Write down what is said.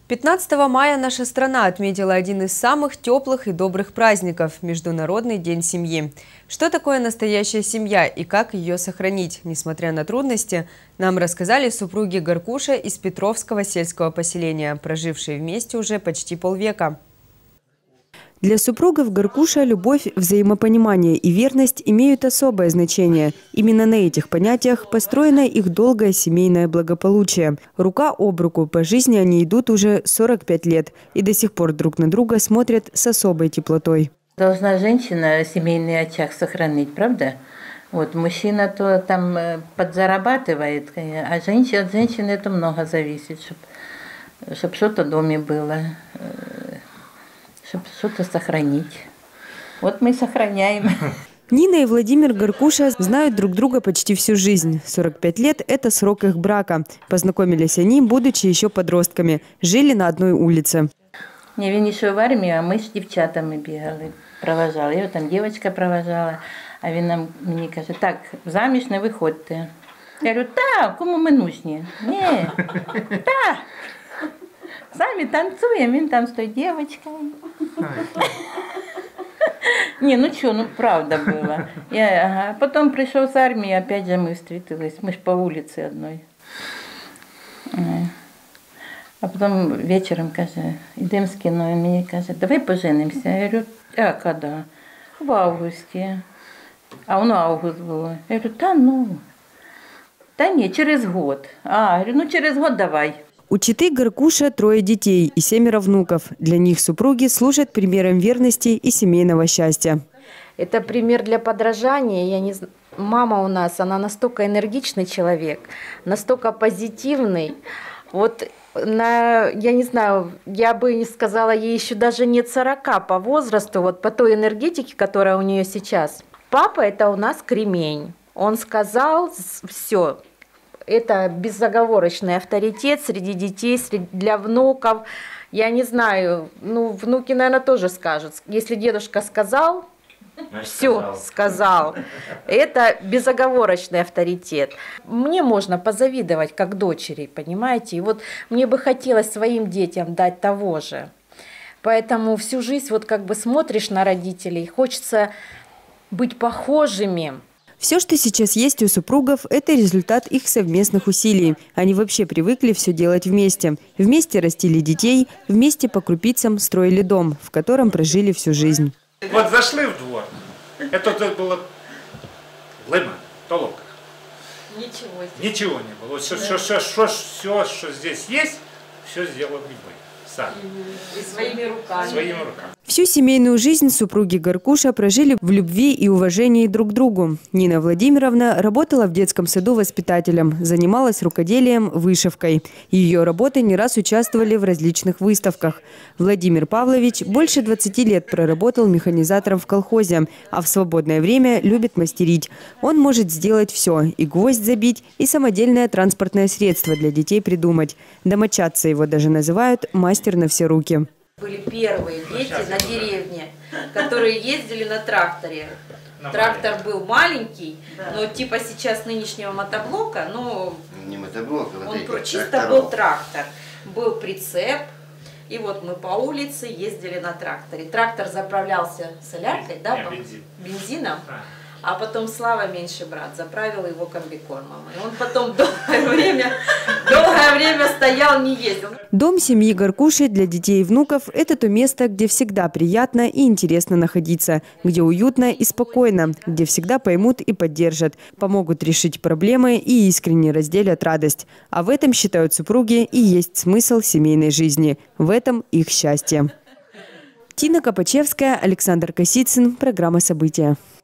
15 мая наша страна отметила один из самых теплых и добрых праздников – Международный день семьи. Что такое настоящая семья и как ее сохранить, несмотря на трудности, нам рассказали супруги Горкуша из Петровского сельского поселения, прожившие вместе уже почти полвека. Для супругов Горкуша любовь, взаимопонимание и верность имеют особое значение. Именно на этих понятиях построено их долгое семейное благополучие. Рука об руку по жизни они идут уже 45 лет и до сих пор друг на друга смотрят с особой теплотой. Должна женщина семейный очаг сохранить, правда? Вот мужчина то там подзарабатывает, а от женщины это много зависит, чтобы что-то в доме было. Чтобы что-то сохранить. Вот мы сохраняем. Нина и Владимир Горкуша знают друг друга почти всю жизнь. 45 лет – это срок их брака. Познакомились они, будучи еще подростками. Жили на одной улице. Я він йшов в армію, а ми з дівчатами бігали, провожали. Його там дівчинка провожала, а він мені каже, так, заміж не виходьте. Я говорю, так, кому ми нужні? Ні, так. Сами танцуем, він там с той девочкой. Не, ну что, ну правда было. Потом пришел с армии, опять же мы встретились. Мы ж по улице одной. А потом вечером, каже, идем с кино, и мне каже, давай поженимся. Я говорю, а когда? В августе. А он август был. Я говорю, да не, через год. А, говорю, ну через год давай. У четы Горкуша 3 детей и 7 внуков. Для них супруги служат примером верности и семейного счастья. Это пример для подражания. Мама у нас, она настолько энергичный человек, настолько позитивный. Вот я не знаю, я бы не сказала, ей еще даже нет 40 по возрасту, вот по той энергетике, которая у нее сейчас. Папа – это у нас кремень. Он сказал все. Это безоговорочный авторитет среди детей, для внуков. Я не знаю, ну, внуки, наверное, тоже скажут. Если дедушка сказал, все сказал. Это безоговорочный авторитет. Мне можно позавидовать как дочери, понимаете? И вот мне бы хотелось своим детям дать того же. Поэтому всю жизнь вот как бы смотришь на родителей, хочется быть похожими. Все, что сейчас есть у супругов, это результат их совместных усилий. Они вообще привыкли все делать вместе. Вместе растили детей, вместе по крупицам строили дом, в котором прожили всю жизнь. Вот зашли в двор, это было лыма, толока. Ничего не было. Все, что здесь есть, все сделали мы. Сами. И своими руками. Всю семейную жизнь супруги Горкуша прожили в любви и уважении друг к другу. Нина Владимировна работала в детском саду воспитателем, занималась рукоделием, вышивкой. Ее работы не раз участвовали в различных выставках. Владимир Павлович больше 20 лет проработал механизатором в колхозе, а в свободное время любит мастерить. Он может сделать все – и гвоздь забить, и самодельное транспортное средство для детей придумать. Домочадцы его даже называют «мастер на все руки». Были первые дети на деревне, которые ездили на тракторе. Трактор был маленький, но типа сейчас нынешнего мотоблока, но не мотоблок, а он чисто был трактор. Был прицеп, и вот мы по улице ездили на тракторе. Трактор заправлялся соляркой, да, бензином. А потом Слава, меньший брат, заправил его комбикормом. И он потом долгое время стоял, не ездил. Дом семьи Горкуши для детей и внуков – это то место, где всегда приятно и интересно находиться, где уютно и спокойно, где всегда поймут и поддержат, помогут решить проблемы и искренне разделят радость. А в этом, считают супруги, и есть смысл семейной жизни. В этом их счастье. Тина Копачевская, Александр Косицын. Программа «События».